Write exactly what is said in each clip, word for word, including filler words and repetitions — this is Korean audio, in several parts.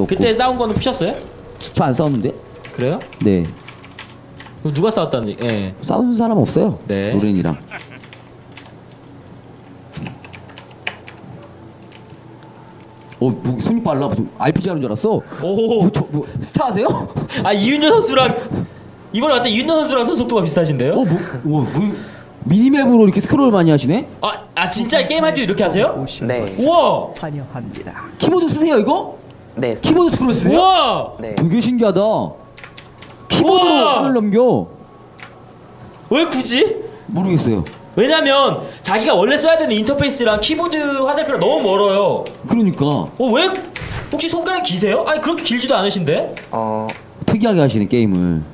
없고. 그때 싸운 거는 푸셨어요? 저 안 싸웠는데? 그래요? 네. 그럼 누가 싸웠다는 얘기? 예. 싸우는 사람 없어요. 네. 로렌이랑. 어, 뭐 손이 빨라. 무슨 알피지 하는 줄 알았어. 오. 뭐, 저, 뭐, 스타 하세요? 아 이윤여 선수랑 이번에 왔다 이윤여 선수랑 손속도가 비슷하신데요? 어, 뭐, 뭐, 뭐 미니맵으로 이렇게 스크롤 많이 하시네? 아, 아 진짜 게임 할 때 이렇게 하세요? 네. 우와. 환영합니다. 키보드 쓰세요 이거? 네. 키보드 스크롤 쓰세요? 우와. 네. 되게 신기하다. 키보드로 우와. 화면 넘겨. 왜 굳이? 모르겠어요. 왜냐면 자기가 원래 써야 되는 인터페이스랑 키보드 화살표가 너무 멀어요. 그러니까. 어 왜? 혹시 손가락 기세요? 아니 그렇게 길지도 않으신데? 어 특이하게 하시는 게임을.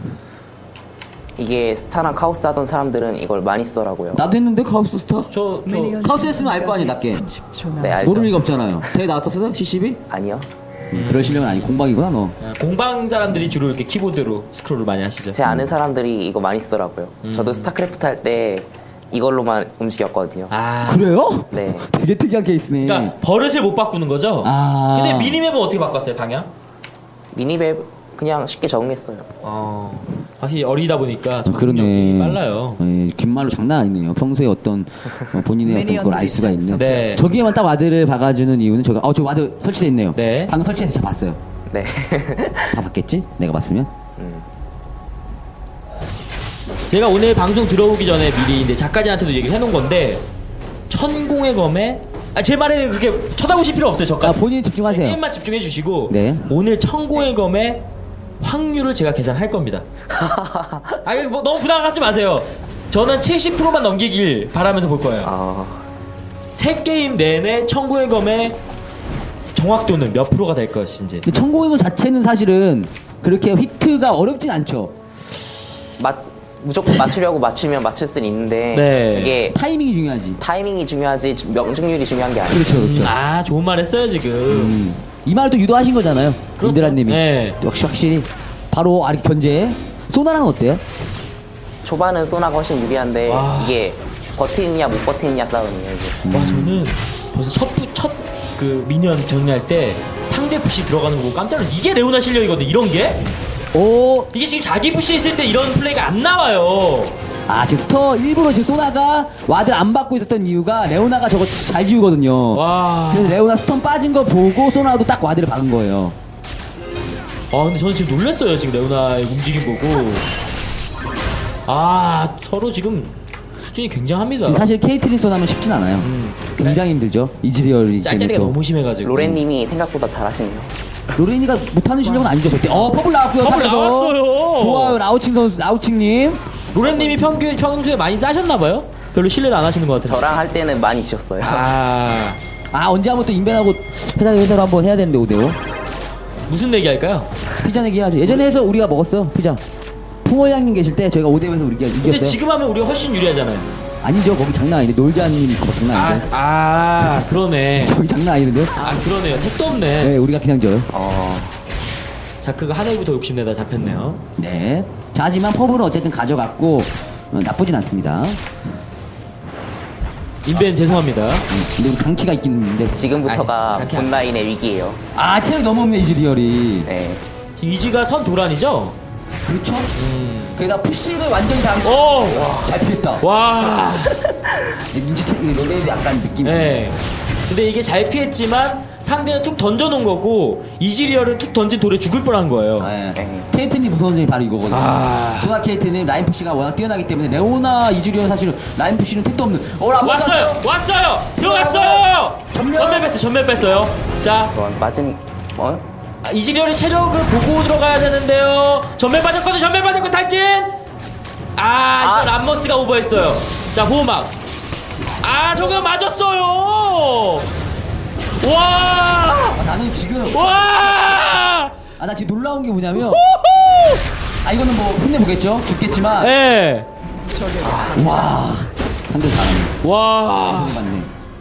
이게 스타랑 카오스 하던 사람들은 이걸 많이 써라고요. 나도 했는데 카우스 스타? 저, 저 카우스 했으면 알 거 아니야 낮게. 삼십 초 네, 알죠. 모를 리가 없잖아요. 대회 나왔었어요? 씨씨비? 아니요. 음, 그럴 실력은 아니 공방이구나 너. 공방 사람들이 주로 이렇게 키보드로 스크롤을 많이 하시죠. 제 아는 사람들이 이거 많이 쓰더라고요. 음. 저도 스타크래프트 할 때 이걸로만 움직였거든요. 아. 그래요? 네. 되게 특이한 케이스네. 그러니까 버릇을 못 바꾸는 거죠? 아. 근데 미니맵은 어떻게 바꿨어요, 방향? 미니맵 그냥 쉽게 적응했어요. 어. 확실히 어리다 보니까 어, 적응력이 그러네. 빨라요. 네, 긴 말로 장난 아니네요. 평소에 어떤 어, 본인의 어떤 걸 알 수가 있는. 네. 저기에만 딱 와드를 박아주는 이유는 저기 어저 와드 설치돼 있네요. 네. 방금 설치해서 제가 봤어요. 네. 다 봤겠지? 내가 봤으면. 음. 제가 오늘 방송 들어오기 전에 미리 이제 작가진한테도 얘기를 해놓은 건데 천공의 검에 아, 제 말에 그렇게 쳐다보실 필요 없어요. 아 저까지 본인 집중하세요. 게임만 집중해 주시고 네. 오늘 천공의 검의 확률을 제가 계산할 겁니다. 아 이거 뭐 너무 부담 갖지 마세요. 저는 칠십 퍼센트만 넘기길 바라면서 볼 거예요. 아 세 게임 내내 천공의 검의 정확도는 몇 프로가 될 것인지. 근데 천공의금 자체는 사실은 그렇게 히트가 어렵진 않죠. 맞 무조건 맞추려고 맞추면 맞출 수는 있는데 네. 이게 타이밍이 중요하지. 타이밍이 중요하지 주- 명중률이 중요한 게 아니에요. 그렇죠, 그렇죠. 음, 아 좋은 말 했어요 지금. 음. 이 말을 또 유도하신 거잖아요. 그렇죠. 인드라님이. 네. 역시 확실히 바로 아리 견제. 소나랑은 어때요? 초반은 소나가 훨씬 유리한데 와. 이게 버티느냐 못 버티느냐 싸움이에요 이게. 와 저는 벌써 첫첫그 미니언 정리할 때 상대 부시 들어가는 거 보고 깜짝 놀랐. 이게 레오나 실력이거든. 이런 게 오. 이게 지금 자기 부시 있을 때 이런 플레이가 안 나와요. 아 지금 스터 일부러 지금 소나가 와드를 안 받고 있었던 이유가 레오나가 저거 잘 지우거든요. 와. 그래서 레오나 스턴 빠진 거 보고 소나도 딱 와드를 박은 거예요. 아 근데 저는 지금 놀랐어요. 지금 레오나의 움직임 보고. 아 서로 지금 수준이 굉장합니다. 사실 케이트린 소나면 쉽진 않아요. 음. 굉장히 힘들죠. 이즈리얼이 짤짤이가 너무 심해가지고. 로렌님이 생각보다 잘하시네요. 로렌이가 못하는 실력은 아니죠 절대. 어 퍼블 나왔고요. 퍼블 탑에서. 나왔어요. 좋아요 라우칭 선수 라우칭님. 로렌님이 평균 평소에 많이 싸셨나봐요. 별로 신뢰를 안 하시는 것 같은데. 저랑 할 때는 많이 주셨어요. 아 아 언제 한번 또 인벤하고 회사 회사로 한번 해야 되는데 오대오. 무슨 얘기 할까요? 피자 내기 해야죠. 예전에 해서 우리가 먹었어요 피자. 풍월양님 계실 때 저희가 오대오에서 우리가 이겼어요. 근데 지금 하면 우리가 훨씬 유리하잖아요. 아니죠 거기 장난 아닌데 놀자님 있고 장난 아, 아니죠. 아 그러네. 저기 장난 아니는데요? 아 그러네요. 택도 없네. 네 우리가 그냥 져요. 어, 자크가 하늘부터 욕심내다 잡혔네요. 네. 자, 하지만 퍼블은 어쨌든 가져갔고 어, 나쁘진 않습니다. 인벤 죄송합니다. 음, 근데 우리 강키가 있긴 있는데. 지금부터가 아니, 그렇게 본라인의 위기예요. 아 체력이 너무 없네 이즈리얼이. 네. 지금 이즈가 선 도란이죠? 그렇죠? 음. 게다가 푸시를 완전히 다. 오! 와, 잘 피했다. 와. 눈치채 롤레이도 약간 느낌이. 네. 근데 이게 잘 피했지만 상대는 툭 던져놓은 거고 이즈리얼은 툭 던진 돌에 죽을 뻔한 거예요. 네. 네. 케이트님 무서운 점이 바로 이거거든요. 아. 소나 케이트님 라인 푸시가 워낙 뛰어나기 때문에 레오나 이즈리얼 사실은 라인 푸시는 택도 없는. 어, 라 왔어요! 왔어요! 들어갔어요! 전면! 전멸 뺐어요. 전멸 뺐어요. 자, 그건 빠짐. 어? 아, 이즈리얼의 체력을 보고 들어가야 되는데요. 전멸 빠졌거든. 전멸 빠졌고 탈진. 아, 이거 아. 람머스가 오버했어요. 자, 호막. 아, 저거 맞았어요. 와! 아, 나는 지금. 와! 아, 나 지금 놀라운 게 뭐냐면. 아, 이거는 뭐 혼내보겠죠? 죽겠지만. 예. 와. 상대 잘하네. 와. 맞네.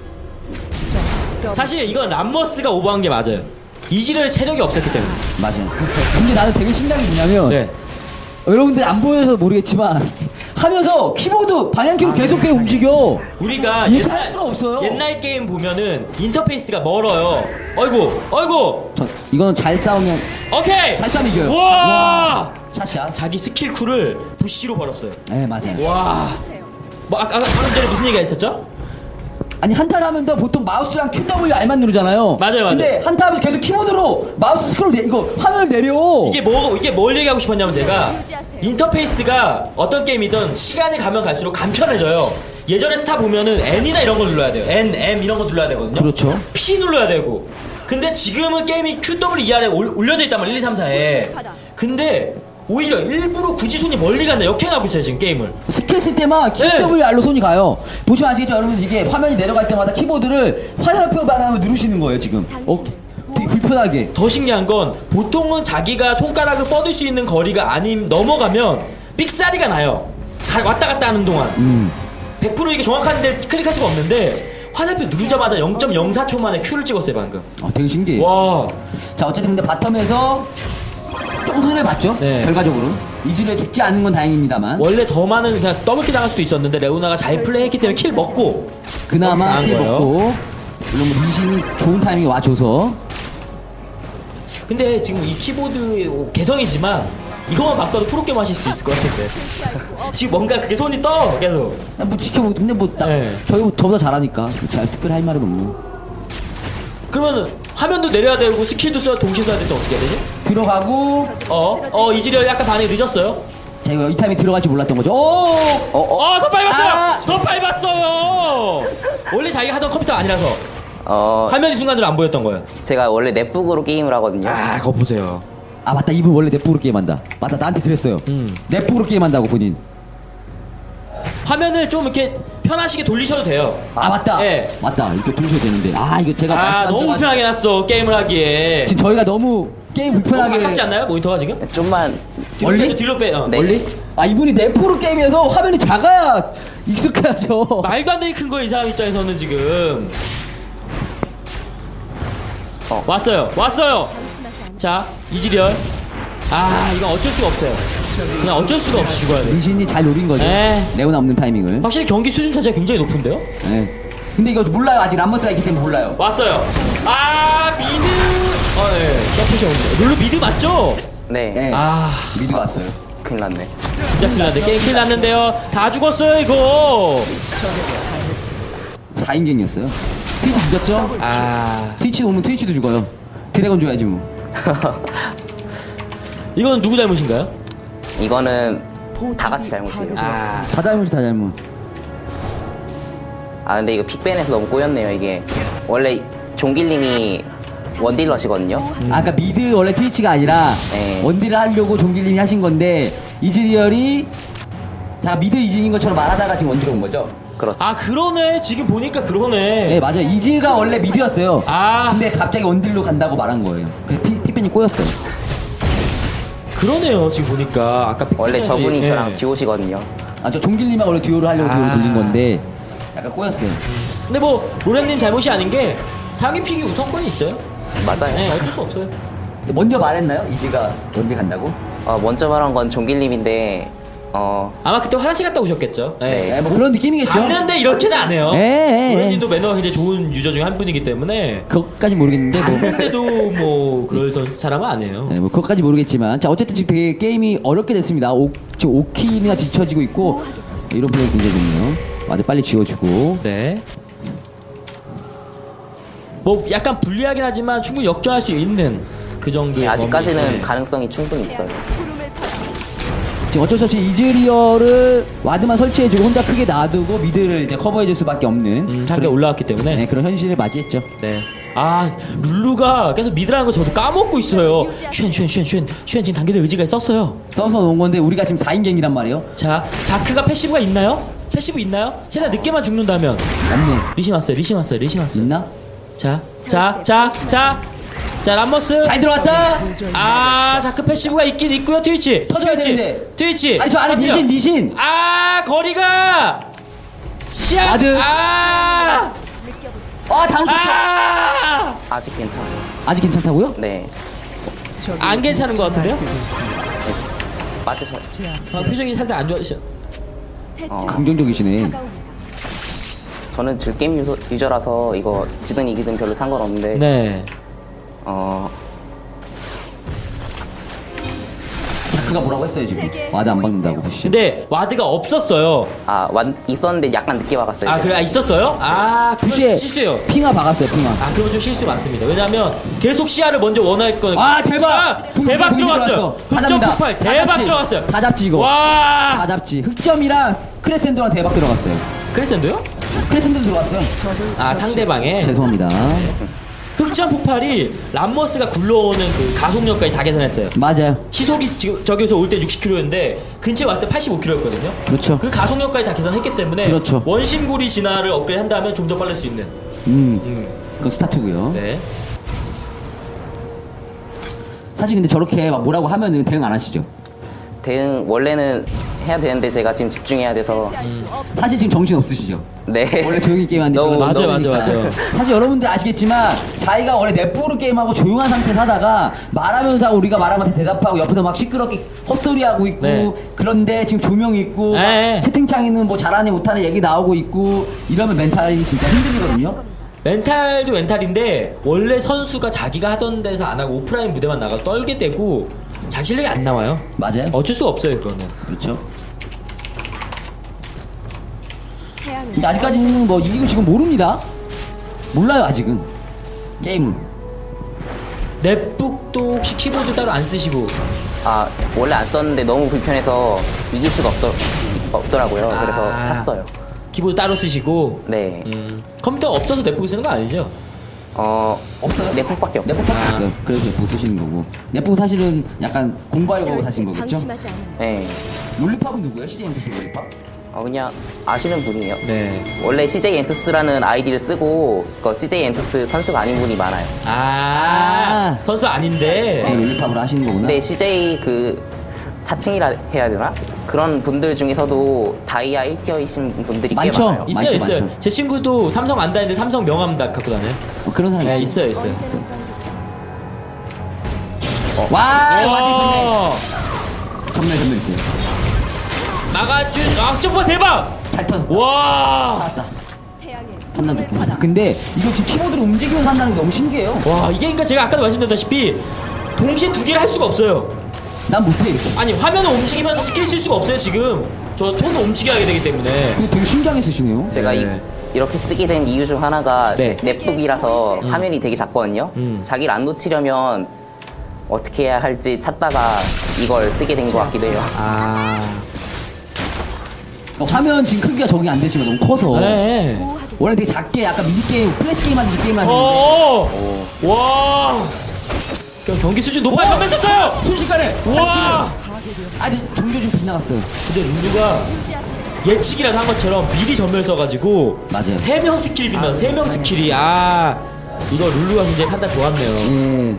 사실 이건 람머스가 오버한 게 맞아요. 이즈리얼의 체력이 없었기 때문에. 맞아. 근데 나는 되게 신기한 게 뭐냐면. 네. 어, 여러분들 안 보여서 모르겠지만 하면서 키보드 방향키로 계속 해 움직여. 우리가 이렇게 할 수가 없어요. 옛날 게임 보면은 인터페이스가 멀어요. 어이구, 어이구. 저, 이거는 잘 싸우면 오케이. 잘 싸우면 이겨요. 와. 샷샷. 자기 스킬 쿨을 부시로 벌었어요. 네 맞아요. 와. 뭐 아까 방금 전에 무슨 얘기 했었죠? 아니 한타를 하면 더 보통 마우스랑 큐 더블유 알만 누르잖아요. 맞아요, 맞아요. 근데 한타하면서 계속 키보드로 마우스 스크롤 내, 이거 화면을 내려. 이게 뭐 이게 뭘 얘기하고 싶었냐면 제가 인터페이스가 어떤 게임이든 시간이 가면 갈수록 간편해져요. 예전에 스타 보면은 N이나 이런 거 눌러야 돼요. N, M 이런 거 눌러야 되거든요. 그렇죠. P 눌러야 되고. 근데 지금은 게임이 큐 더블유 이 아래 올, 올려져 있단 말이에요. 일, 이, 삼, 사에. 근데 오히려 일부러 굳이 손이 멀리 간다 역행하고 있어요 지금 게임을. 스킬 쓸 때만 큐 더블유 알로 손이 가요. 보시면 아시겠죠 여러분, 이게 화면이 내려갈 때마다 키보드를 화살표 방향으로 누르시는 거예요 지금. 어, 되게 불편하게. 더 신기한 건 보통은 자기가 손가락을 뻗을 수 있는 거리가 아님 넘어가면 삑사리가 나요. 가, 왔다 갔다 하는 동안. 음. 백 퍼센트 이게 정확한 데 클릭할 수가 없는데 화살표 누르자마자 영 점 영사 초 만에 Q를 찍었어요 방금. 어, 되게 신기해. 와. 자 어쨌든 근데 바텀에서 조금 손해를 봤죠. 네. 결과적으로 이즈리얼 죽지 않은 건 다행입니다만 원래 더 많은 그냥 더블킬 당할 수도 있었는데 레오나가 잘 플레이했기 때문에 킬 먹고 그나마 나은 킬 거예요. 먹고 물론 뭐 리신이 좋은 타이밍에 와줘서. 근데 지금 이 키보드 개성이지만 이거만 바꿔도 프로게임 하실 수 있을 것 같은데 지금 뭔가 그게 손이 떠 계속. 뭐 지켜보고 근데 뭐 나, 네. 저희 저보다 잘하니까 잘 특별히 할 말은 없고. 그러면은 화면도 내려야 되고 스킬도 써야 동시에 써야 될 때 어떻게 해야 되지? 들어가고 어? 어 이즈리얼 약간 반응이 늦었어요? 자 이거 이 타임에 들어갈 줄 몰랐던 거죠. 오! 어, 어, 어 더 밟았어요! 아! 더 밟았어요! 원래 자기가 하던 컴퓨터가 아니라서 어, 화면이 순간적으로 안 보였던 거예요. 제가 원래 넷북으로 게임을 하거든요. 아 그거 보세요. 아 맞다, 이분 원래 넷북으로 게임한다. 맞다, 나한테 그랬어요. 음. 넷북으로 게임한다고 본인. 화면을 좀 이렇게 편하시게 돌리셔도 돼요. 아 맞다. 예. 맞다. 이렇게 돌리셔야 되는데. 아 이거 제가 아 말씀 안 너무 드려가지고 불편하게 해놨어 게임을 하기에. 지금 저희가 너무 게임 너무 불편하게 가깝지 않나요? 모니터가 지금? 좀만 뒤로 멀리? 빼, 뒤로 빼. 어. 네. 멀리? 아 이분이 넷북으로 게임해서 화면이 작아야 익숙하죠. 말도 안 되게 큰 거 이 사람 입장에서는 지금. 어. 왔어요. 왔어요. 자 이즈리얼. 아 이건 어쩔 수가 없어요. 그냥 어쩔 수가 없이 죽어야 돼. 리신이 잘 노린 거죠. 네. 레오나 없는 타이밍을. 확실히 경기 수준 자체가 굉장히 높은데요? 네. 근데 이거 몰라요. 아직 람머스가 있기 때문에 몰라요. 왔어요. 아 미드. 어 예. 서프시 없네. 룰루 미드 맞죠? 네, 네. 아 미드 왔어요. 큰일 났네. 진짜 큰일 났네. 게임 큰일 났는데요. 다 죽었어요 이거. 사 인갱이었어요. 트위치 늦었죠? 아 트위치 오면 트위치도 죽어요. 드래곤 줘야지 뭐. 이건 누구 잘못인가요? 이거는 다 같이 잘못이에요. 아 다 잘못이 다 잘못. 아 근데 이거 픽벤에서 너무 꼬였네요 이게. 원래 종길님이 원딜러시거든요. 아까 그러니까 미드 원래 트위치가 아니라 네. 원딜을 하려고 종길님이 하신 건데 이즈리얼이 자 미드 이즈인 것처럼 말하다가 지금 원딜로 온 거죠? 그렇죠. 아 그러네. 지금 보니까 그러네. 네 맞아요. 이즈가 원래 미드였어요. 아. 근데 갑자기 원딜로 간다고 말한 거예요. 그래서 피, 피펜이 꼬였어요. 그러네요. 지금 보니까 아까 원래 저분이 예. 저랑 듀오시거든요. 아 저 종길님하고 원래 듀오를 하려고 듀오를 아. 돌린 건데 약간 꼬였어요. 근데 뭐 로렌님 잘못이 아닌 게 상위 픽이 우선권이 있어요. 맞아요. 네 어쩔 수 없어요. 근데 먼저 말했나요? 이즈가 원딜 간다고? 어, 먼저 말한 건 종길님인데 어 아마 그때 화장실 갔다 오셨겠죠. 네. 네, 뭐 그런 느낌이겠죠? 갔는데 이렇게는 안 해요. 예, 예, 예. 로렌님도 매너가 굉장히 좋은 유저 중에 한 분이기 때문에 그것까지 모르겠는데 뭐. 갔는데도 뭐 그럴 선- 사람은 아니에요. 네, 뭐 그것까지 모르겠지만 자 어쨌든 지금 되게 게임이 어렵게 됐습니다. 오, 지금 오 킬이나 뒤처지고 있고 이런 플레이 굉장히 좋네요. 와드 빨리 지워주고. 네. 뭐 약간 불리하긴 하지만 충분히 역전할 수 있는 그 정도의 네, 아직까지는 범위. 네. 가능성이 충분히 있어요. 지금 어쩔 수 없이 이즈리얼을 와드만 설치해주고 혼자 크게 놔두고 미드를 이제 커버해줄 수밖에 없는 음, 상대 올라왔기 때문에. 네, 그런 현실을 맞이했죠. 네. 아 룰루가 계속 미드라는 거 저도 까먹고 있어요. 쉔쉔쉔쉔 쉔 지금 단계대 의지가 썼어요. 써서 놓은 건데 우리가 지금 사 인갱이란 말이에요. 자 자크가 패시브가 있나요? 패시브 있나요? 최대한 늦게만 죽는다면. 없네. 리신 왔어요. 리신 왔어요. 리신 왔어요. 있나? 자, 자, 자, 자, 자, 람머스. 잘 들어왔다. 아, 자크 패시브가 있긴 있고요. 트위치. 터져야 트위치. 되는데. 트위치. 아니 저 안에 터지요. 리신 리신. 아, 거리가. 시야. 와드. 아, 아 당했어. 아, 아직 괜찮아요. 아직 괜찮다고요? 네. 안 괜찮은 것 같은데요? 맞으셔. 아, 표정이 살짝 안 좋아지셔. 어, 긍정적이시네. 저는 즐게임 유저, 유저라서 이거 지든 이기든 별로 상관없는데 네. 어, 자크가 뭐라고 했어요 지금? 와드 안 박는다고 보시죠. 근데 와드가 없었어요. 아, 완, 있었는데 약간 늦게 와갔어요. 아, 그래, 아, 있었어요? 아, 그건 부시에 실수예요. 핑하 박았어요 핑하. 아, 그건 좀 실수 맞습니다. 왜냐면 계속 시야를 먼저 원화했거든요. 아 대박! 아, 궁- 대박 궁 들어갔어요. 들어왔어. 다 흑점 잡는다. 폭발 다 대박 잡지. 들어갔어요. 다 잡지 이거. 와, 다 잡지. 흑점이랑 크레센도랑 대박 들어갔어요. 크레센도요? 크레센도 들어갔어요. 아, 상대방에 죄송합니다. 흑점 폭발이 람머스가 굴러오는 그 가속력까지 다 계산했어요. 맞아요. 시속이 지금 저기서 올 때 육십 킬로미터였는데 근처에 왔을 때 팔십오 킬로미터였거든요. 그렇죠. 그 가속력까지 다 계산했기 때문에 그렇죠. 원심고리 진화를 업그레이드 한다면 좀 더 빠를 수 있는. 음. 음. 그건 스타트고요. 네. 사실 근데 저렇게 막 뭐라고 하면은 대응 안 하시죠. 대응 원래는 해야 되는데 제가 지금 집중해야 돼서 사실 지금 정신 없으시죠. 네. 원래 조용히 게임하는데 너무- 저희가 맞아요, 너무니까. 맞아요, 맞아요. 사실 여러분들 아시겠지만 자기가 원래 넷보로 게임하고 조용한 상태에서 하다가 말하면서 우리가 말한 것한테 대답하고 옆에서 막 시끄럽게 헛소리하고 있고 네. 그런데 지금 조명이 있고 막 네. 채팅창에는 뭐 잘하네 못하네 얘기 나오고 있고 이러면 멘탈이 진짜 힘들거든요. 멘탈도 멘탈인데 원래 선수가 자기가 하던 데서 안 하고 오프라인 무대만 나가 떨게 되고 자기 실력이 안 나와요. 맞아요. 어쩔 수가 없어요, 그거는. 그렇죠. 근데 아직까지는 뭐 이기고 지금 모릅니다. 몰라요 아직은 게임은. 넷북도 혹시 키보드 따로 안 쓰시고. 아, 원래 안 썼는데 너무 불편해서 이길 수가 없더, 없더라고요. 그래서 아. 샀어요. 키보드 따로 쓰시고. 네. 음. 컴퓨터가 없어서 넷북 쓰는 거 아니죠? 어, 없어요? 넷북밖에 없어요. 넷북밖에 아. 없어요. 그래서 넷북 쓰시는 거고. 넷북 사실은 약간 공부하려고 사신 거겠죠? 네. 롤리팝은 누구예요? 씨제이 엔투스 롤리팝? 어, 그냥 아시는 분이에요. 네. 원래 씨제이 엔투스라는 아이디를 쓰고 그 씨제이 엔투스 선수가 아닌 분이 많아요. 아, 아. 선수 아닌데. 네, 롤리팝으로 하시는 거구나. 근데 씨제이 그 사칭이라 해야 되나? 그런 분들 중에서도 다이아 일 티어이신 분들이 많죠? 꽤 많아요. 있어요, 많죠, 있어요. 많죠. 제 친구도 삼성 안 다니는데 삼성 명함 다 갖고 다녀요. 어, 그런 사람이 네, 있죠? 있어요, 있어요. 와, 와디 와, 전멸 전멸 있어요. 막아준, 아, 점퍼 대박! 잘 터졌다. 와, 살았다. 판단 좋고. 맞아. 근데 이거 지금 키보드를 움직이면서 한다는 게 너무 신기해요. 와, 이게 그러니까 제가 아까도 말씀드렸다시피 동시에 두 개를 할 수가 없어요. 난 못해 이렇게. 아니, 화면을 움직이면서 스킬 쓸 수가 없어요, 지금. 저 손을 움직여야 되기 때문에. 근데 되게 신기하게 쓰시네요. 제가 네. 이, 이렇게 쓰게 된 이유 중 하나가 네. 넷북이라서 화면이 되게 작거든요. 음. 자기를 안 놓치려면 어떻게 해야 할지 찾다가 이걸 쓰게 된 것 같기도 해요. 아, 어, 화면 지금 크기가 적응이 안 되시면 너무 커서. 네. 원래 되게 작게 약간 미니게임, 플래시 게임 하듯이 게임 하는데 어, 와. 그냥 경기 수준 높아요. 한번 썼어요. 순식간에! 와. 아니 정조 좀 빗나갔어요. 근데 룰루가 예측이라도 한 것처럼 미리 전멸 써가지고 맞아요. 세 명 스킬이 빗나, 세 명 스킬이 아 이거 룰루가 굉장히 판단 좋았네요. 예.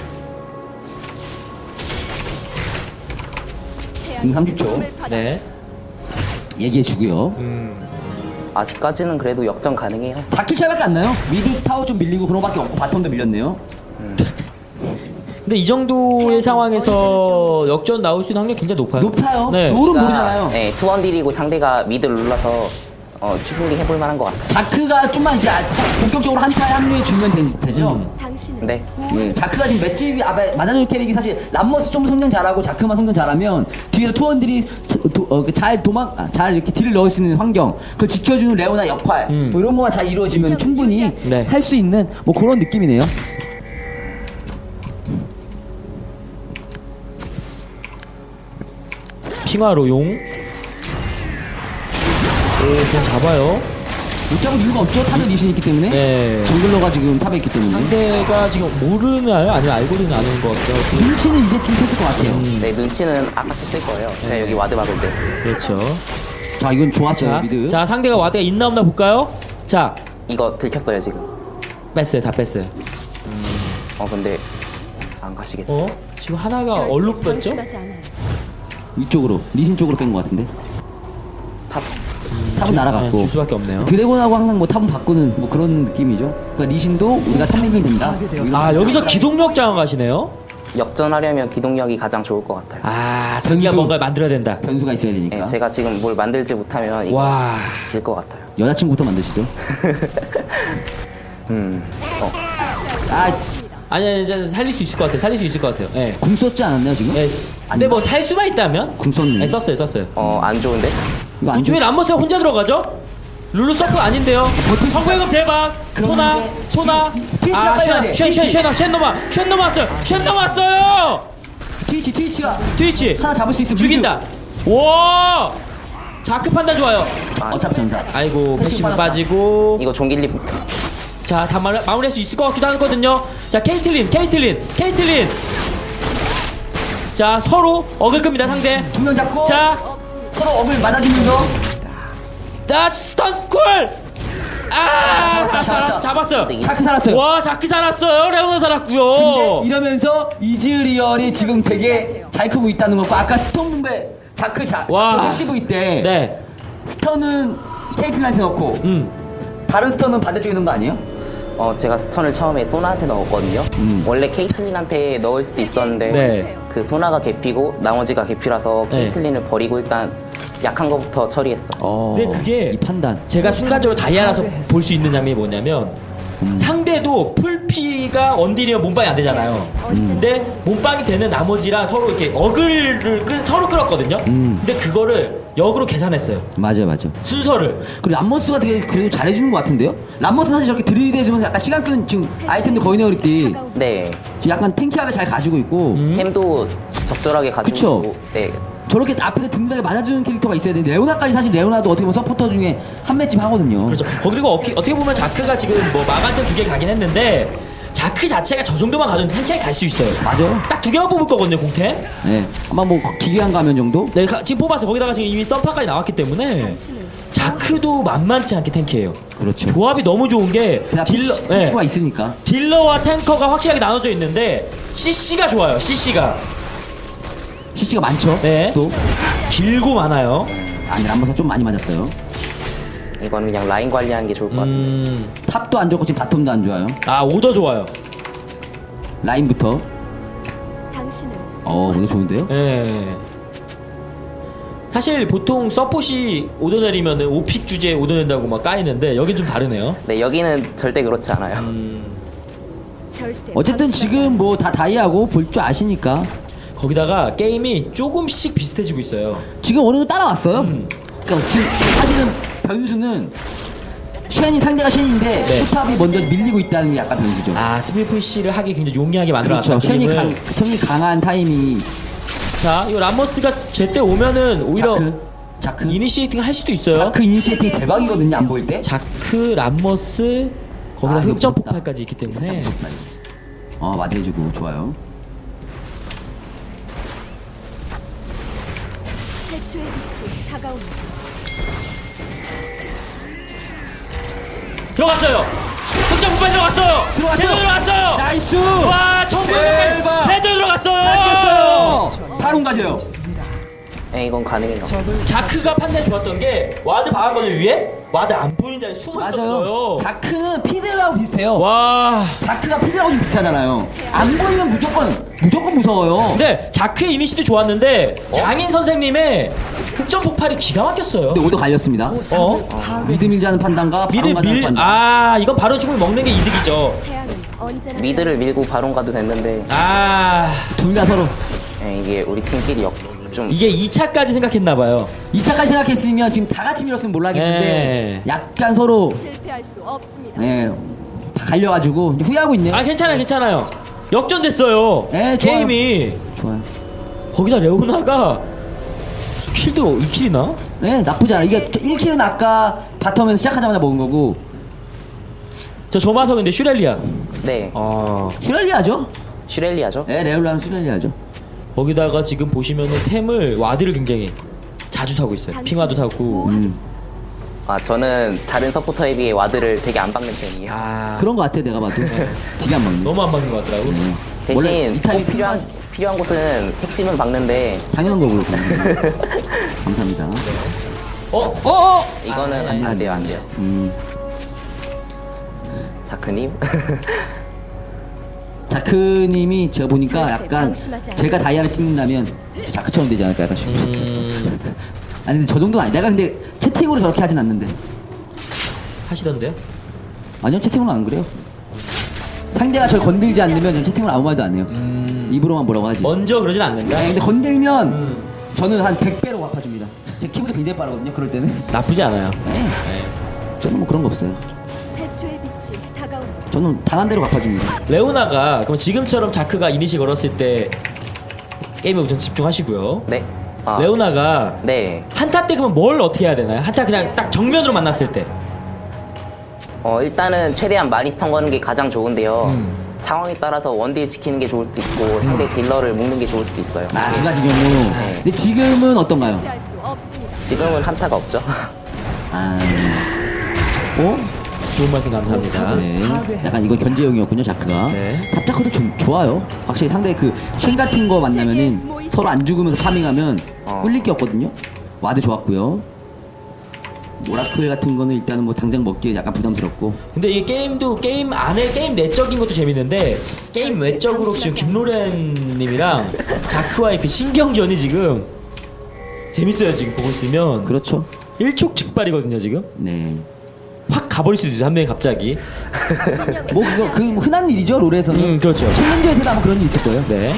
음, 삼십 초 네. 얘기해주고요. 음. 아직까지는 그래도 역전 가능해요. 사 킬 차이밖에 안 나요? 미드 타워 좀 밀리고 그런 거밖에 없고 바텀도 밀렸네요. 근데 이 정도의 상황에서 역전 나올 수 있는 확률이 굉장히 높아요. 높아요. 네. 롤은 모르잖아요. 네, 투원딜이고 상대가 미드를 눌러서 어, 충분히 해볼 만한 것 같아요. 자크가 좀만 이제 아- 본격적으로 한타에 합류해 주면 되- 되죠. 음. 네. 예, 자크가 지금 맷집이 앞에 맞아줄 캐릭이 사실 람머스 좀 성장 잘하고 자크만 성장 잘하면 뒤에서 투원들이 서- 도- 어, 그잘 도망 아, 잘 이렇게 딜을 넣을 수 있는 환경, 그걸 지켜주는 레오나 역할 음. 뭐 이런 거가 잘 이루어지면 충분히 네. 할 수 있는 뭐 그런 느낌이네요. 핑화로 용. 오, 그냥 잡아요. 못 잡을 이유가 없죠. 탑에 리신이 있기 때문에. 네. 정글러가 지금 탑에 있기 때문에. 상대가 지금 모르나요? 아니면 알고는 아는 것 같아요. 눈치는 이제 좀 챘을 것 같아요. 네, 눈치는 아까 챘을 거예요. 제가 여기 와드 막을 때. 그렇죠. 자, 이건 좋았어요, 자, 미드. 자, 상대가 와드가 있나 없나 볼까요? 자, 이거 들켰어요, 지금. 뺐어요. 다 뺐어요. 어, 근데 안 가시겠지. 어? 지금 하나가 얼룩 뺐죠? 위쪽으로, 리신 쪽으로 뺀 것 같은데. 탑. 탑은 줄- 날아갔고. 네, 줄 수밖에 없네요. 드래곤하고 항상 뭐 탑은 바꾸는 뭐 그런 느낌이죠. 그러니까 리신도 우리가 탑 밀면 된다. 아, 여기서 기동력 장악 가시네요? 역전하려면 기동력이 가장 좋을 것 같아요. 아, 자기가 변수. 뭔가를 만들어야 된다. 변수가 있어야 되니까. 예, 제가 지금 뭘 만들지 못하면 이거 와. 질 것 같아요. 여자친구부터 만드시죠. 음, 어, 아, 아니, 아니, 이제 살릴 수 있을 것 같아요. 살릴 수 있을 것 같아요. 예. 궁 썼지 않았나요 지금? 예. 근데 뭐 살 수만 있다면? 궁 썼네. 네, 썼어요, 썼어요. 어, 안 좋은데? 이거 안 왜 람머스가 혼자 들어가죠? 룰루 서프 아닌데요. 버틸 수 성공회금 대박. 그런데 소나, 소나. 지- 트위치가 빨리 와야 돼, 쉔, 쉔, 트위치. 쉔, 쉔 넘어, 쉔 넘어왔어요. 쉔 넘어왔어요. 트위치 트위치가 트위치. 하나 잡을 수 있으면 죽인다. 와. 자크 판단 좋아요. 뮤즈. 어차피 전사. 아이고, 패시브 패시브 받았다. 빠지고. 이거 종길림 자, 다 마무리, 마무리할 수 있을 것 같기도 하거든요. 자, 케이틀린, 케이틀린, 케이틀린. 자, 서로 어글 끕니다, 상대. 두 명 잡고 자, 서로 억을 맞아주면서 나 스턴 쿨! 아! 잡았다, 잡았다. 잡았어요. 자크 살았어요. 와, 자크 살았어요. 레오나 살았고요. 근데 이러면서 이즈리얼이 지금 되게 잘 크고 있다는 거고 아까 스톤 분배 자크 자 와. 씨브이 때 네. 스턴은 케이틀한테 넣고 음. 다른 스턴은 반대쪽에 넣은 거 아니에요? 어, 제가 스턴을 처음에 소나한테 넣었거든요. 음. 원래 케이틀린한테 넣을 수도 있었는데 네. 그 소나가 개피고 나머지가 개피라서 네. 케이틀린을 버리고 일단 약한 거부터 처리했어. 어. 근데 그게 이 판단. 제가 순간적으로 다이아라서 볼 수 있는 장면이 뭐냐면 상대도 풀피가 원딜이면 몸빵이 안 되잖아요. 근데 몸빵이 되는 나머지랑 서로 이렇게 어글을 끌, 서로 끌었거든요. 음. 근데 그거를 역으로 계산했어요. 맞아 맞아. 순서를. 그리고 람머스가 되게 그래도 잘해주는 것 같은데요? 람머스는 사실 저렇게 들이대주면서 약간 시간 끄는 지금 아이템도 거의 내어리띠 네. 약간 탱키하게 잘 가지고 있고 음. 템도 적절하게 가지고 그쵸? 있고, 네. 저렇게 앞에서 든든하게 맞아주는 캐릭터가 있어야 되는데 레오나까지 사실 레오나도 어떻게 보면 서포터 중에 한 맷집 하거든요. 그렇죠. 그리고 어떻게, 어떻게 보면 자크가 지금 뭐 마간템 두 개 가긴 했는데 자크 자체가 저 정도만 가도 탱키하게 갈 수 있어요. 맞아요. 딱 두 개만 뽑을 거거든요, 공템. 네. 아마 뭐 기계한 가면 정도? 네, 가- 지금 뽑았어요. 거기다가 지금 이미 썬파까지 나왔기 때문에 자크도 만만치 않게 탱키예요. 그렇죠. 조합이 너무 좋은 게 그냥 딜러, 딜러, 네. 피시가 있으니까. 딜러와 탱커가 확실하게 나눠져 있는데 씨씨가 좋아요. 씨씨가 씨씨가 많죠? 네. 또. 길고 많아요. 아니 람머스 좀 많이 맞았어요. 이거는 그냥 라인 관리하는 게 좋을 것 같은데. 음, 탑도 안 좋고 지금 바텀도 안 좋아요. 아 오더 좋아요. 라인부터. 당신은 어 오늘 좋은데요? 예. 사실 보통 서폿이 오더 내리면은 오픽 주제에 오더 낸다고 막 까이는데 여긴 좀 다르네요. 네, 여기는 절대 그렇지 않아요. 음, 절대 어쨌든 방심하지 지금 뭐 다 다이하고 볼 줄 아시니까 거기다가 게임이 조금씩 비슷해지고 있어요. 지금 어느 정도 따라왔어요. 음. 그러니까 지금 사실은 변수는 쉔이 상대가 쉔인데 네. 포탑이 먼저 밀리고 있다는 게 약간 변수죠. 아 스피드 씨를 하기 굉장히 용이하게 만들어놨다. 그렇죠. 쉔이 강, 쉔이 강한 타이밍이 자, 이 람머스가 제때 오면은 오히려 자크, 자크, 이니시에이팅 할 수도 있어요. 자크 이니시에이팅 대박이거든요. 안 보일 때. 자크, 람머스, 거기다 아, 이거 흑점 무섭다. 폭발까지 있기 때문에 살짝 무섭다, 이거. 어 맞아주고 좋아요. 태초의 빛이 다가옵니다. 들어갔어요. 흑점 폭발 들어갔어요. 들어갔어요. 제대로 들어갔어요. 나이스. 와, 정말 대박. 제대로 들어갔어요. 깼어요. 바로 가져요. 네, 이건 가능해요. 자크가 판단이 좋았던 게 와드 박았거든요 위에. 와드 안 보이는 자리에 숨어 맞아요. 있었어요. 자크는 피드라고 비슷해요. 와. 자크가 피드라고 좀 비슷하잖아요. 안 보이면 무조건 무조건 무서워요. 근데 자크의 이니시도 좋았는데 장인 선생님의 흑점 폭발이 기가 막혔어요. 근데 오더 갈렸습니다. 어? 미드 밀자는 판단과 미드 바론 가자는 밀, 판단. 아, 이건 바로 충분히 먹는 게 이득이죠. 태양은 언제나 미드를 밀고 바론 가도 됐는데 아, 둘 다 서로 네, 이게 우리 팀끼리 역, 좀 이게 이 차까지 생각했나봐요. 이 차까지 생각했으면 지금 다 같이 밀었으면 몰라겠는데 네. 약간 서로 실패할 수 없습니다. 네, 다 갈려가지고 이제 후회하고 있네요. 아, 괜찮아요, 괜찮아요. 역전됐어요. 네, 좋아요. 게임이. 좋아요. 거기다 레오나가 킬도 이 킬이나? 네, 나쁘지 않아. 이게 일 킬은 아까 바텀에서 시작하자마자 먹은 거고 저 조마석인데 슈렐리아. 네, 아. 슈렐리아죠? 슈렐리아죠. 네, 레올라는 슈렐리아죠. 거기다가 지금 보시면은 템을 와드를 굉장히 자주 사고 있어요. 핑화도 사고. 음. 아, 저는 다른 서포터에 비해 와드를 되게 안 박는 편이에요. 아. 그런 거 같아 내가 봐도. 되게 안 먹네. 너무 안 맞는 것 같더라고. 네. 원래 대신 이 타입이 꼭 필요한 필요한 곳은 핵심은 박는데 당연한 거고. 감사합니다. 어? 어, 어. 이거는 안, 안 돼요, 안 돼요. 음. 자크님. 자크님이 제가 보니까 약간 제가 다이아를 찍는다면 자크처럼 되지 않을까 약간 싶어요. 음... 아니 근데 저 정도는 아니. 내가 근데 채팅으로 저렇게 하진 않는데. 하시던데요? 아니요 채팅으로 안 그래요. 상대가 절 건들지 않으면 저는 채팅으로 아무 말도 안 해요. 음... 입으로만 뭐라고 하지. 먼저 그러진 않는다. 아니, 근데 건들면 음... 저는 한 백 배로 갚아줍니다. 제 키보드 굉장히 빠르거든요. 그럴 때는. 나쁘지 않아요. 네. 네. 저는 뭐 그런 거 없어요. 태초의 빛이 다가옵니다. 저는 당한 대로 갚아줍니다. 레오나가 그럼 지금처럼 자크가 이니시 걸었을 때 게임에 우선 집중하시고요. 네. 아, 레오나가 네. 한타 때 그러면 뭘 어떻게 해야 되나요? 한타 그냥 딱 정면으로 만났을 때. 어, 일단은 최대한 많이 스턴 거는 게 가장 좋은데요. 음. 상황에 따라서 원딜 지키는 게 좋을 수도 있고 상대 딜러를 묶는 게 좋을 수도 있어요. 아, 두 가지 경우. 근데 지금은 어떤가요? 피할 수 없습니다. 지금은 한타가 없죠. 아, 어? 좋은 말씀 감사합니다. 네. 약간 이거 견제용이었군요, 자크가. 네. 탑자크도 좀 좋아요. 확실히 상대 그 쉔 같은 거 만나면은 서로 안 죽으면서 파밍하면 어. 꿀릴 게 없거든요. 와드 좋았고요. 오라클 같은 거는 일단은 뭐 당장 먹기에 약간 부담스럽고. 근데 이 게임도 게임 안에 게임 내적인 것도 재밌는데 게임 외적으로 지금 김로렌님이랑 자크와의 그 신경전이 지금 재밌어요. 지금 보고 있으면 그렇죠. 일촉즉발이거든요. 지금 네. 확 가버릴 수도 있어요. 한 명이 갑자기. 뭐 그거 그 흔한 일이죠, 롤에서는. 음, 그렇죠. 챌린저에서도 아마 그런 일 있을 거예요. 네.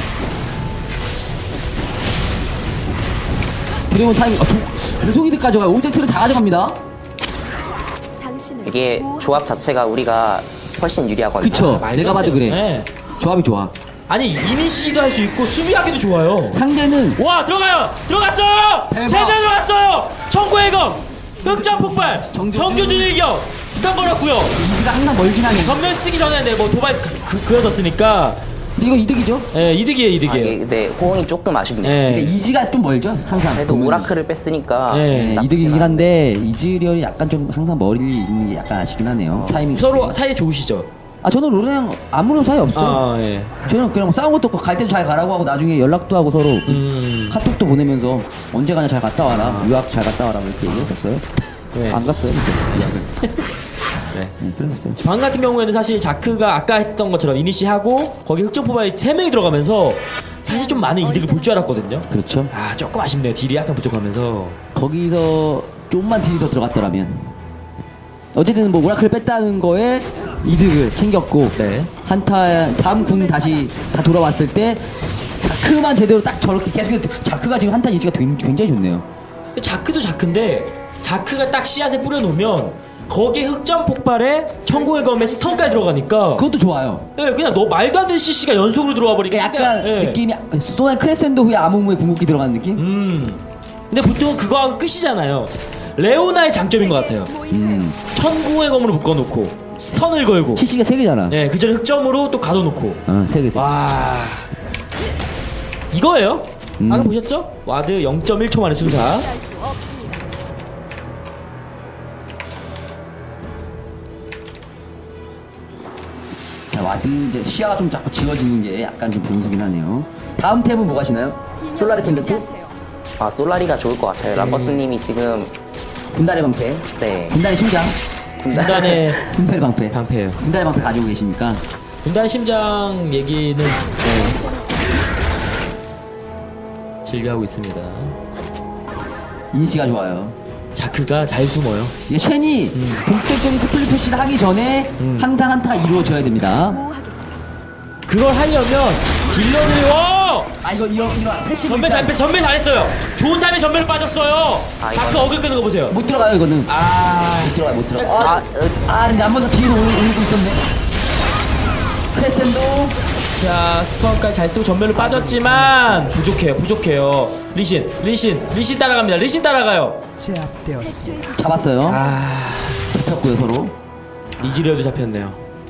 드래곤 타이밍. 아, 조, 계속 이득 가져가요. 오제트를 다 가져갑니다. 당신은 이게 뭐- 조합 자체가 우리가 훨씬 유리하거든요. 그쵸. 말도 내가 안 봐도 돼요. 그래. 네. 조합이 좋아. 아니 이니시도 할 수 있고 수비하기도 좋아요. 상대는 와 들어가요. 들어갔어요. 대박. 제대로 들어갔어요. 청구의 검. 흑점 폭발. 정조준. 정조준 일격. 스탄 걸었고요. 이지가 항상 멀긴 하네. 전멸 쓰기 전에 네, 뭐 도발 그, 그, 그어졌으니까 근데 이거 이득이죠? 예, 이득이에요, 아, 이득이에요. 이게 네, 호응이 조금 아쉽네요. 예. 그러니까 이지가 좀 멀죠, 항상. 그래도 보면은. 오라클을 뺐으니까 네, 네, 나쁘진 이득이긴 않아요. 한데 이즈리얼이 약간 좀 항상 머리 있는 게 약간 아쉽긴 하네요. 타이밍. 서로 사이 좋으시죠? 아 저는 롤이랑 아무런 사이 없어요. 아, 예. 저는 그냥 싸운 것도 없고 갈 때도 잘 가라고 하고 나중에 연락도 하고 서로 음. 카톡도 보내면서 언제 가냐 잘 갔다 와라 유학 잘 갔다 와라 이렇게 얘기했었어요. 네. 안 갔어요. 그때. 네. 네, 그랬었어요. 방 같은 경우에는 사실 자크가 아까 했던 것처럼 이니시하고 거기 흑점 포바에 세 명이 들어가면서 사실 좀 많은 이득을 볼 줄 알았거든요. 그렇죠. 아, 조금 아쉽네요. 딜이 약간 부족하면서. 거기서 좀만 딜이 더 들어갔더라면 어쨌든 뭐 오라클 뺐다는 거에 이득을 챙겼고 네. 한타 다음 궁 다시 다 돌아왔을 때 자크만 제대로 딱 저렇게 계속 자크가 지금 한타 인지가 굉장히 좋네요. 근데 자크도 자크인데 자크가 딱 씨앗을 뿌려놓으면 거기에 흑점 폭발에 천공의 검에 스턴까지 들어가니까 그것도 좋아요. 예, 그냥 너 말도 안 되는 씨씨가 연속으로 들어와 버리니까 그러니까 약간 예. 느낌이 소나 크레센도 후에 아무무의 궁극기 들어가는 느낌? 음. 근데 보통 그거하고 끝이잖아요. 레오나의 장점인 것 같아요. 음. 천공의 검으로 묶어놓고 스턴을 걸고 씨씨가 세 개잖아. 예, 그 전에 흑점으로 또 가둬놓고 어, 세 개, 세 개. 와 이거예요. 음. 아까 보셨죠? 와드 영 점 일 초 만에 순사. 피할 수 없습니다. 자, 와드 이제 시야가 좀 자꾸 지워지는 게 약간 좀 변수긴 하네요. 다음 템은 뭐 가시나요? 솔라리 캔겠고 진짜세요. 아 솔라리가 좋을 것 같아요. 람버스님이 지금 군단의 방패. 네 군단의 심장. 군단의 군단의 방패. 방패예요. 군단의 방패 가지고 계시니까. 군단 심장 얘기는 네. 즐겨하고 있습니다. 인시가 좋아요. 자크가 잘 숨어요. 이게 쉔이 음. 본격적인 스플릿 푸시를 하기 전에 음. 항상 한타 이루어져야 됩니다. 보호하겠습니다. 그걸 하려면 딜러들이 와! 아 이거 이런 이런 패시브 전멸 잘 전멸 잘했어요. 좋은 타임에 전멸 빠졌어요. 아, 자크 이건- 어글 끄는 거 보세요. 못 들어가요 이거는. 아, 못 들어가요 못 들어가. 아, 아, 아 근데 한번 더 뒤로 올- 올리고 있었네. 크레센도. 자 스턴까지 잘 쓰고 전멸을 빠졌지만 부족해요, 부족해요. 리신, 리신, 리신 따라갑니다. 리신 따라가요. 태초의 빛. 잡았어요. 아, 잡혔고요 서로. 이즈리얼도 잡혔네요.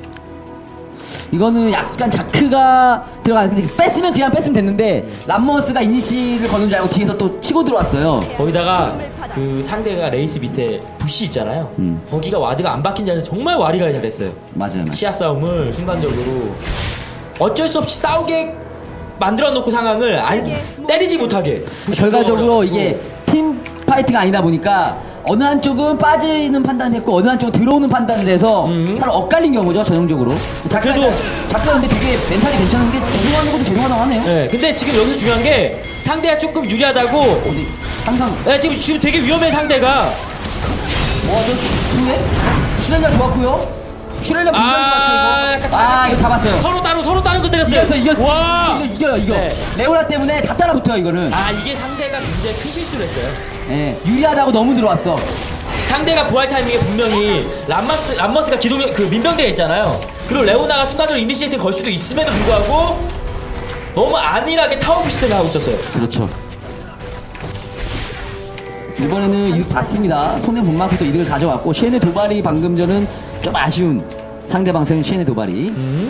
이거는 약간 자크가 들어가는 근데 뺐으면 그냥 뺐으면 됐는데 람머스가 이니시를 거는 줄 알고 뒤에서 또 치고 들어왔어요. 거기다가 그 상대가 레이스 밑에 부시 있잖아요. 음. 거기가 와드가 안 박힌 자리에서 정말 와리가리 잘했어요. 맞아요. 맞아요. 시야 싸움을 순간적으로 어쩔 수 없이 싸우게 만들어 놓고 상황을 안 때리지 못하게 결과적으로 부셔버려가지고. 이게 팀 파이트가 아니다 보니까 어느 한쪽은 빠지는 판단을 했고 어느 한쪽은 들어오는 판단을 해서 음. 바로 엇갈린 경우죠 전형적으로. 작가 그래도- 작가 근데 되게 멘탈이 괜찮은 게 적응하는 것도 죄송하다고 하네요. 네, 근데 지금 여기서 중요한 게 상대가 조금 유리하다고. 어디 항상 네, 지금 지금 되게 위험해 상대가. 뭐하죠? 승리? 슈렐리아 좋았고요. 슈렐리아 굉장히 아, 좋았죠 이거. 아 이거 잡았어요. 서로 따로 서로 다른 거 때렸어요. 이겼어 이겼어. 와. 이거 이겨요 이거. 네. 레오나 때문에 다 따라붙어요 이거는. 아 이게 상대가 굉장히 큰 실수를 했어요. 예, 유리하다고 너무 들어왔어. 상대가 부활 타이밍에 분명히 람마스 람머스가 기동 그 민병대가 있잖아요. 그리고 레오나가 순간적으로 이니시에이트 걸 수도 있음에도 불구하고 너무 안일하게 타워 시스템을 하고 있었어요. 그렇죠. 이번에는 이득 봤습니다. 손해 본 만큼 또 이득을 가져왔고 쉔의 도발이 방금 전은 좀 아쉬운 상대방 셈 쉔의 도발이. 음.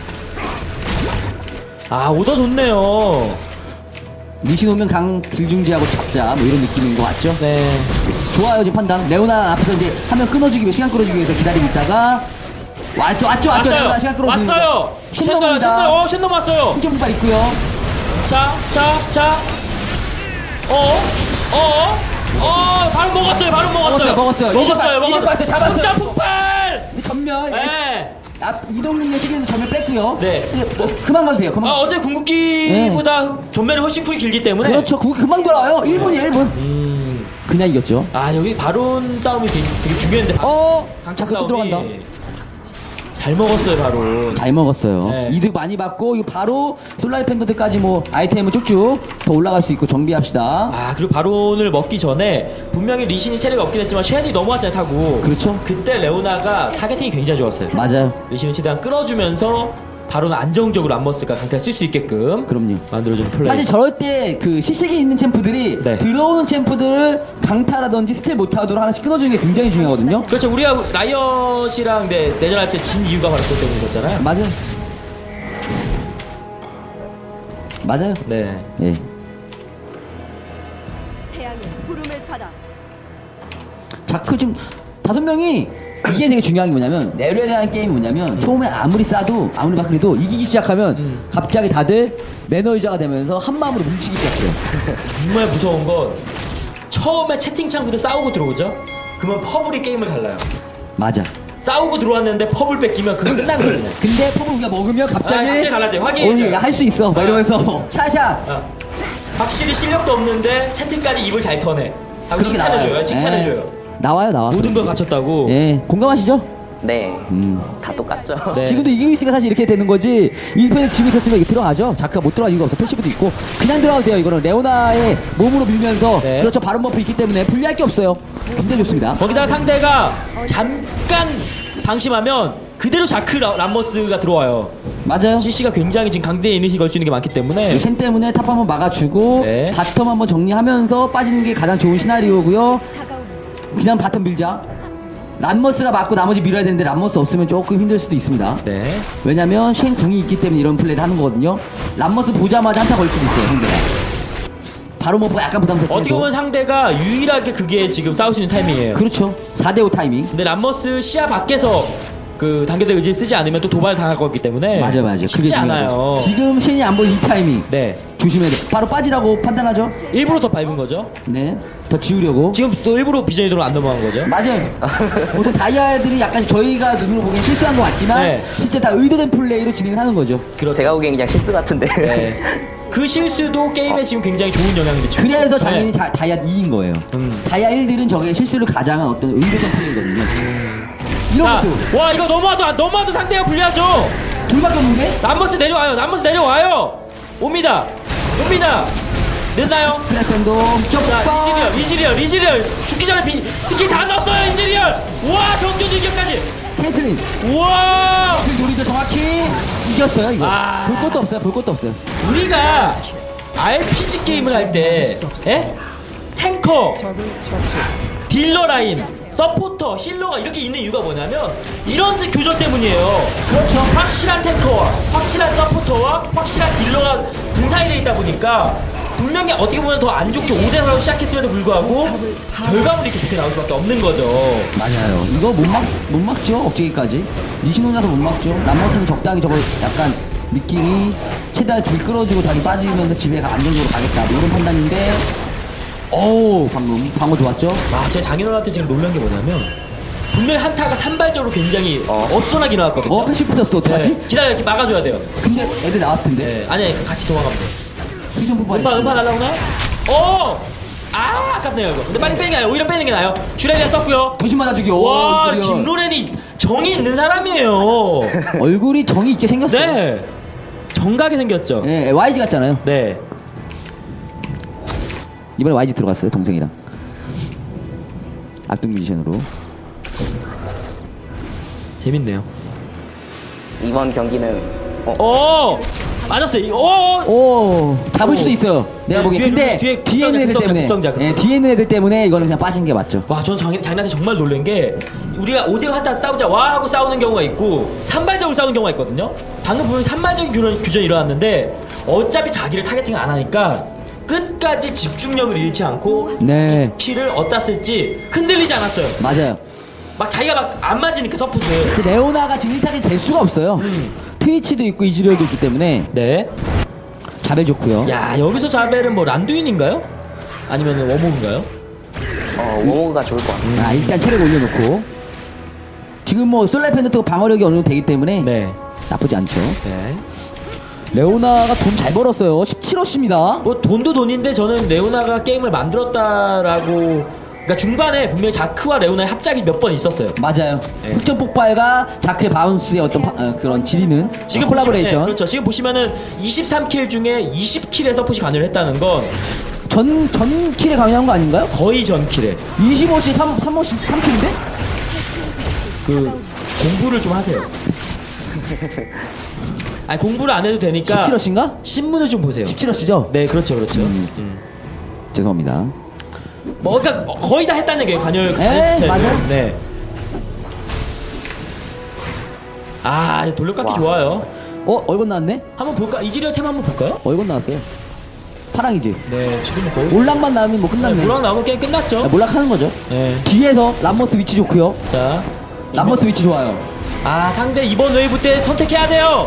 아 오더 좋네요. 리신 오면 강 들중지하고 잡자 뭐 이런 느낌인 것 같죠? 네. 좋아요 지금 판단. 레오나 앞에서 이제 화면 끊어주기 위해 시간 끌어주기 위해서 기다리고 있다가 왔죠 왔죠 왔죠. 레오나 왔어요. 시간 끌어주는 왔어요. 쉔 쉔더 넘어옵니다. 쉔더 어 쉔더 왔어요. 흰점 분발 있고요. 자, 자, 자. 어, 어, 어, 바로 먹었어요. 바로 먹었어요. 먹었어요, 먹었어요. 먹었어요. 이득 봤- 이득 먹었어요. 봤어요. 잡았어요. 폭탄 폭발. 이 전면 네. 앞 이동 능력 쓰기에는 전면 뺐고요. 네. 이제 뭐, 그만 가도 돼요. 그만. 아, 어제 궁극기보다 전면이 훨씬 쿨이 길기 때문에. 그렇죠. 그 금방 돌아와요. 일 분이에요 일 분. 음. 그냥 이겼죠. 아, 여기 바론 싸움이 되게, 되게 중요한데. 어, 강타 자꾸 또 싸움이 들어간다. 잘 먹었어요, 바론. 잘 먹었어요. 네. 이득 많이 받고 이거 바로 솔라리 팬더들까지 뭐 아이템은 쭉쭉 더 올라갈 수 있고 정비합시다. 아, 그리고 바론을 먹기 전에 분명히 리신이 체력이 없긴 했지만 쉔이 넘어왔잖아요, 타고. 그렇죠. 그때 레오나가 타겟팅이 굉장히 좋았어요. 맞아요. 리신을 최대한 끌어주면서 바로는 안정적으로 람머스가 강타를 쓸 수 있게끔 그럼요. 만들어주는 플레이. 사실 저럴 때 그 시식이 있는 챔프들이 네. 들어오는 챔프들을 강타라든지 스틸 못하도록 하나씩 끊어주는 게 굉장히 중요하거든요. 그렇죠. 우리가 라이엇이랑 네, 내전할 때 진 이유가 바로 그것 때문이었잖아요. 맞아요. 맞아요. 네. 예. 태양의 부름을 받아 자크 좀 다섯 명이 이게 되게 중요한 게 뭐냐면 레벨이라는 게임이 뭐냐면 음. 처음에 아무리 싸도 아무리 막 그래도 이기기 시작하면 음. 갑자기 다들 매너 유저가 되면서 한 마음으로 뭉치기 시작해요. 정말 무서운 건 처음에 채팅창부터 싸우고 들어오죠. 그러면 퍼블이 게임을 달라요. 맞아. 싸우고 들어왔는데 퍼블 뺏기면 그거 끝난 거예요. 근데 퍼블 우리가 먹으면 갑자기 아, 갑자기 달라져요. 확인했어요. 할 수 있어. 막 이러면서 샤샤. 아, 확실히 실력도 없는데 채팅까지 입을 잘 터내. 하고 그렇게 나와요. 칭찬해줘요. 칭찬해줘요. 예. 나와요 나와. 모든 걸 갖췄다고. 예 공감하시죠? 네. 음. 다 똑같죠. 네. 지금도 이기고 있으니까 사실 이렇게 되는 거지. 일 편을 지고 있었으면 이게 들어가죠. 자크가 못 들어갈 이유가 없어. 패시브도 있고 그냥 들어가도 돼요. 이거는 레오나의 몸으로 밀면서 네. 그렇죠. 바른 버프 있기 때문에 불리할 게 없어요. 굉장히 좋습니다. 거기다가 상대가 잠깐 방심하면 그대로 자크 라- 람머스가 들어와요. 맞아요. 씨씨가 굉장히 지금 강대 이니시 걸 수 있는 게 많기 때문에. 쉔 때문에 탑 한번 막아주고 네. 바텀 한번 정리하면서 빠지는 게 가장 좋은 시나리오고요. 다가옵니다. 그냥 바텀 밀자. 란머스가 맞고 나머지 밀어야 되는데 란머스 없으면 조금 힘들 수도 있습니다. 네. 왜냐면 쉔 궁이 있기 때문에 이런 플레이를 하는 거거든요. 란머스 보자마자 한타 걸 수도 있어요. 상대가. 바로 뭐 약간 부담스럽게 어떻게 보면 상대가 유일하게 그게 지금 싸울 수 있는 타이밍이에요. 그렇죠. 사 대 오 타이밍. 근데 람머스 시야 밖에서 그 단계대 의지를 쓰지 않으면 또 도발 당할 거기 때문에. 맞아요, 맞아요. 쉽지 않아요. 지금 쉔이 안 보인 이 타이밍. 네. 조심해야 돼. 바로 빠지라고 판단하죠. 일부러 더 밟은 거죠. 네. 더 지우려고. 지금 또 일부러 비전이도로 안 넘어간 거죠. 맞아요. 보통 다이아들이 약간 저희가 눈으로 보기엔 실수한 것 같지만 네. 실제 다 의도된 플레이로 진행을 하는 거죠. 그렇죠. 제가 보기엔 그냥 실수 같은데. 네. 그 실수도 게임에 지금 굉장히 좋은 영향을 미치고. 그래서 장인이 네. 자- 다이아 이인 거예요. 음. 다이아 일들은 저게 실수를 가장한 어떤 의도된 플레이거든요. 이런 자, 것도 와 이거 넘어와도 넘어와도 상대가 불리하죠. 둘밖에 없는데? 람머스 내려와요. 람머스 내려와요. 옵니다. 옵니다. 늦나요? 크레센도 자, 쪽파 이즈리얼, 이즈리얼, 이즈리얼. 죽기 전에 비, 스킬 다 넣었어요, 이즈리얼. 우와, 정전 일격까지. 텐트린 우와. 그 노리죠 정확히 이겼어요 이거. 아. 볼 것도 없어요. 볼 것도 없어요. 우리가 알피지 게임을 할 때, 에? 탱커, 딜러 라인, 서포터, 힐러가 이렇게 있는 이유가 뭐냐면 이런 교전 때문이에요. 그렇죠. 확실한 탱커와 확실한 서포터와 확실한 딜러가 분산이 돼 있다 보니까 분명히 어떻게 보면 더 안 좋게 오 대 사로 시작했음에도 불구하고 결과물이 이렇게 좋게 나올 수밖에 없는 거죠. 맞아요. 이거 못 막, 못 막죠. 억제기까지. 리신 혼자서 못 막죠. 람머스는 적당히 저거 약간 느낌이 최대한 줄 끌어주고 자기 빠지면서 집에 가- 안정적으로 가겠다. 뭐 이런 판단인데 어우, 방금 방어 좋았죠? 와, 제가 장인어른한테 지금 놀란 게 뭐냐면 분명히 한타가 산발적으로 굉장히 어. 어수선하게 일어났거든요. 어, 패시 붙었어. 어떡하지? 네, 기다려, 이렇게 막아줘야 돼요. 근데 애들 나왔던데. 네, 아니 같이 도망가면 돼. 희좀 뽑아야 음파 음파 날라오나요? 어! 아, 아깝네요 이거. 근데 빨리 빼는 게 나아요. 오히려 빼는 게 나아요. 주레리가 썼고요. 도신 맞아주기. 와, 오, 김로렌이 정이 있는 사람이에요. 얼굴이 정이 있게 생겼어요. 네, 정각이 생겼죠. 네, 와이지 같잖아요. 네. 이번에 와이지 들어갔어요, 동생이랑. 악동 뮤지션으로. 재밌네요. 이번 경기는 어, 어, 맞았어요. 어, 오, 잡을 오. 수도 있어요. 내가 네, 보기엔. 뒤에, 근데 뒤에 뒤에 있는 애들 급성자, 때문에. 급성자, 급성자. 예, 뒤에 있는 애들 때문에 이거는 그냥 빠진 게 맞죠. 와, 저는 장, 장난한테 정말 놀란 게 우리가 오디오 한타 싸우자 와 하고 싸우는 경우가 있고 산발적으로 싸우는 경우가 있거든요. 방금 보면 산발적인 규전, 규전이 일어났는데 어차피 자기를 타겟팅 안 하니까 끝까지 집중력을 잃지 않고 네. 키를 어디다 쓸지 흔들리지 않았어요. 맞아요. 막 자기가 막 안 맞으니까 서포트. 근데 레오나가 지금 일 타겟 될 수가 없어요. 음. 트위치도 있고 이즈리얼도 있기 때문에 네. 자벨 좋고요. 야, 여기서 자벨은 뭐 란두인인가요? 아니면 워목인가요? 어, 워모그가 좋을 것 같아요. 아, 일단 체력 올려놓고. 지금 뭐 솔라이 팬더트가 방어력이 어느 정도 되기 때문에 네. 나쁘지 않죠. 네. 레오나가 돈 잘 벌었어요. 십칠어치입니다. 뭐 돈도 돈인데 저는 레오나가 게임을 만들었다라고. 그러니까 중반에 분명히 자크와 레오나의 합작이 몇 번 있었어요. 맞아요. 네. 흑점 폭발과 자크의 바운스의 어떤 파- 어, 그런 지리는 지금 콜라보레이션. 보시면, 네, 그렇죠. 지금 보시면은 이십삼 킬 중에 이십 킬에 서폿이 관여를 했다는 건 전, 전 킬에 강요한 거 아닌가요? 거의 전 킬에 이십오시 삼, 삼호시 삼 킬인데? 그 공부를 좀 하세요. 아니 공부를 안 해도 되니까 십칠어치인가? 신문을 좀 보세요. 십칠어치죠? 네, 그렇죠, 그렇죠. 음. 음. 죄송합니다. 뭐 그러니까 거의 다 했다는 얘기예요. 관여를. 에, 자체를. 맞아요. 네. 아, 돌려깎기 와. 좋아요. 어? 얼건 나왔네? 한번 볼까? 이즈리얼 템 한번 볼까요? 얼건 나왔어요. 파랑이지. 네, 지금 거의 몰락만 나오면 뭐 끝났네. 몰락 나오면 게임 끝났죠. 아, 몰락하는 거죠. 네. 뒤에서 람머스 위치 좋고요. 자, 람머스 위치 좋아요. 아, 상대 이번 웨이브 때 선택해야 돼요.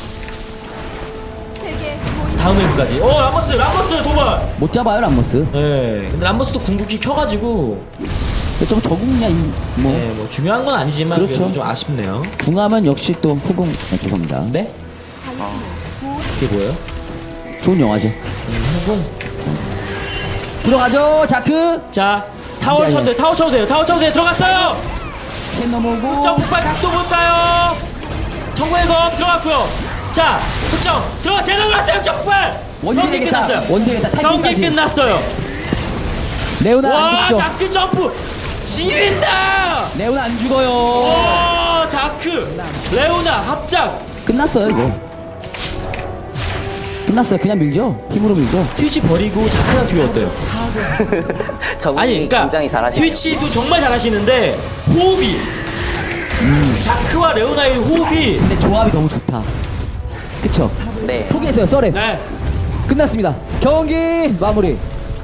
세계 모의 다음 웨이브까지. 어, 람버스, 람버스 도발. 못 잡아요 람머스. 네. 근데 람버스도 궁극기 켜가지고 좀 적응냐 인- 뭐 네, 뭐 중요한 건 아니지만 그렇죠. 그래도 좀 아쉽네요. 궁하면 역시 또 후궁. 아, 죄송합니다. 네? 당신은 구 이게 뭐예요? 좋은 영화죠. 후궁. 들어가죠 자크. 자, 타워 아니, 쳐도 아니. 돼, 타워 쳐도 돼요, 타워 쳐도 돼요. 들어갔어요. 쉔 넘어오고. 점 폭발 각도 볼까요? 정보의 검 들어갔고요. 자, 흑점 들어가 제대로 들어갔어요. 흑점 폭발. 원딜 경기 되겠다. 끝났어요. 원딜 되겠다. 경기 타이밍까지. 끝났어요. 레오나 와, 안 죽죠. 자크 점프 지린다. 레오나 안 죽어요. 와, 자크 레오나 합작. 끝났어요 이거. 끝났어요. 그냥 밀죠. 힘으로 밀죠. 트위치 버리고 자크랑 듀오 어때요? 저분이 아니, 그러니까 굉장히 잘하시네요. 트위치도 정말 잘하시는데 호흡이 자크와 레오나의 호흡이 근데 조합이 너무 좋다. 그쵸? 네. 포기했어요. 썰에. 네. 끝났습니다. 경기 마무리.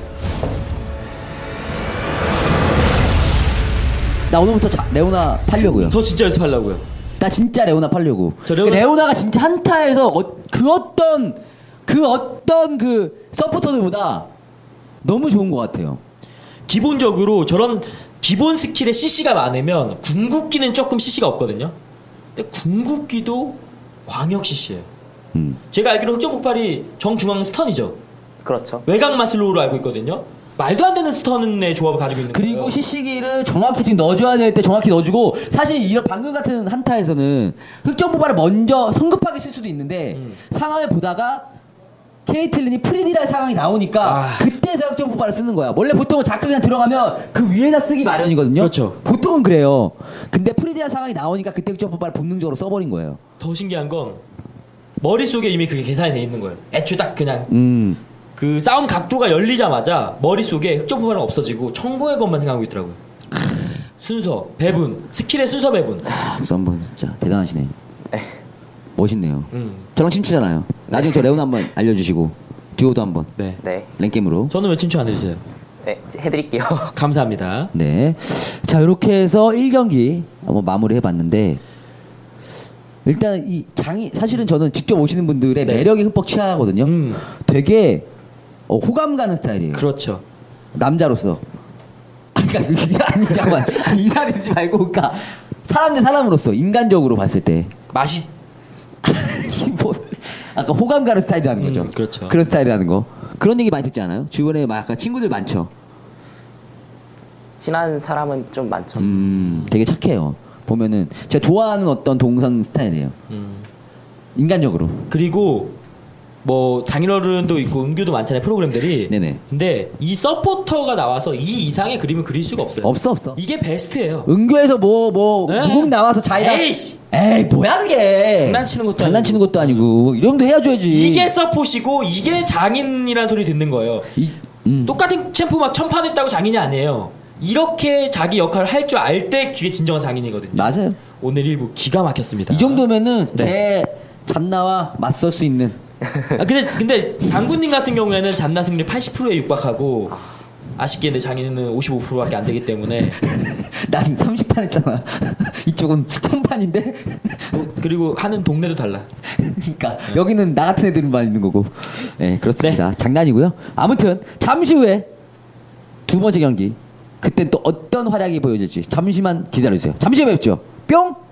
나 오늘부터 자, 레오나 팔려고요. 저 진짜 연습하려고요. 나 진짜 레오나 팔려고. 저 레오나- 레오나가 진짜 한타에서 어, 그 어떤 그 어떤 그 서포터들보다 너무 좋은 것 같아요. 기본적으로 저런 기본 스킬에 씨씨가 많으면 궁극기는 조금 씨씨가 없거든요. 근데 궁극기도 광역 씨씨예요. 음. 제가 알기로 흑점 폭발이 정중앙 스턴이죠. 그렇죠. 외곽 마슬로우로 알고 있거든요. 말도 안 되는 스턴의 조합을 가지고 있는 그리고 거예요. 시시기를 정확히 지금 넣어줘야 될 때 정확히 넣어주고 사실 이런 방금 같은 한타에서는 흑점 포발을 먼저 성급하게 쓸 수도 있는데 음. 상황을 보다가 케이틀린이 프리디랄 상황이 나오니까 아. 그때서 흑점 포발을 쓰는 거야. 원래 보통은 자크 그냥 들어가면 그 위에다 쓰기 마련이거든요. 그렇죠. 보통은 그래요. 근데 프리디랄 상황이 나오니까 그때 흑점 포발을 본능적으로 써버린 거예요. 더 신기한 건 머릿속에 이미 그게 계산이 돼 있는 거예요. 애초에 딱 그냥 음. 그 싸움 각도가 열리자마자 머릿속에 흑점 폭발은 없어지고 청구의 것만 생각하고 있더라고요. 순서, 배분, 스킬의 순서 배분. 아, 썬번 진짜 대단하시네요. 네. 멋있네요. 음. 저랑 친추잖아요. 나중에 저 레오나 한번 알려주시고 듀오도 한번 네. 네. 랭게임으로. 저는 왜 친추 안 해주세요? 네, 해드릴게요. 감사합니다. 네. 자, 이렇게 해서 일 경기 한번 마무리 해봤는데, 일단 이 장이, 사실은 저는 직접 오시는 분들의 네. 매력에 흠뻑 취하거든요. 음. 되게 어, 호감 가는 스타일이에요. 그렇죠. 남자로서. 아, 그러니까 이사 아니 잠깐만 아니, 이사되지 말고 그러니까 사람 대 사람으로서 인간적으로 봤을 때 맛이 뭐, 아까 호감 가는 스타일이라는 거죠. 음, 그렇죠. 그런 스타일이라는 거. 그런 얘기 많이 듣지 않아요? 주변에 막 약간 친구들 많죠. 친한 사람은 좀 많죠. 음, 되게 착해요. 보면은 제가 좋아하는 어떤 동성 스타일이에요. 음. 인간적으로. 그리고 뭐 장인어른도 있고 은규도 많잖아요 프로그램들이. 네네. 근데 이 서포터가 나와서 이 이상의 그림을 그릴 수가 없어요. 없어 없어. 이게 베스트예요. 은교에서 뭐 뭐 네. 무국 나와서 자이랑 에이씨. 에이 뭐야 그게. 장난치는 것도 장난치는 아니고. 것도 아니고 이 정도 해야줘야지. 이게 서폿이고 이게 장인이라는 소리 듣는 거예요. 이, 음. 똑같은 챔프 막 천판 했다고 장인이 아니에요. 이렇게 자기 역할을 할 줄 알 때 그게 진정한 장인이거든요. 맞아요. 오늘 일부 기가 막혔습니다. 이 정도면은 네. 제 잔나와 맞설 수 있는. 아, 근데 근데 당구님 같은 경우에는 잔나 승률 팔십 퍼센트에 육박하고 아쉽게 근데 장인은 오십오 퍼센트밖에 안 되기 때문에 난 삼십 판 했잖아. 이쪽은 천판인데. 그리고 하는 동네도 달라. 그러니까 여기는 나 같은 애들만 있는 거고. 네 그렇습니다. 장난이고요. 아무튼 잠시 후에 두 번째 경기. 그땐 또 어떤 활약이 보여질지 잠시만 기다려주세요. 잠시 후에 뵙죠. 뿅.